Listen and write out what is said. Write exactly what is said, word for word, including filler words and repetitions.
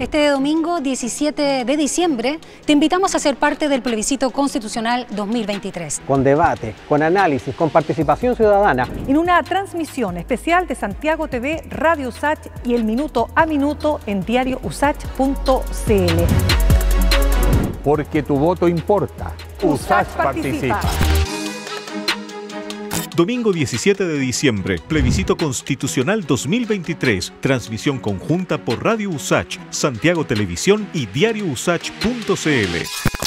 Este domingo diecisiete de diciembre te invitamos a ser parte del plebiscito constitucional dos mil veintitrés. Con debate, con análisis, con participación ciudadana. En una transmisión especial de Santiago T V, Radio USACH y el minuto a minuto en diario usach punto c l. Porque tu voto importa. USACH participa. Domingo diecisiete de diciembre, plebiscito constitucional dos mil veintitrés, transmisión conjunta por Radio USACH, Santiago Televisión y diario usach punto c l.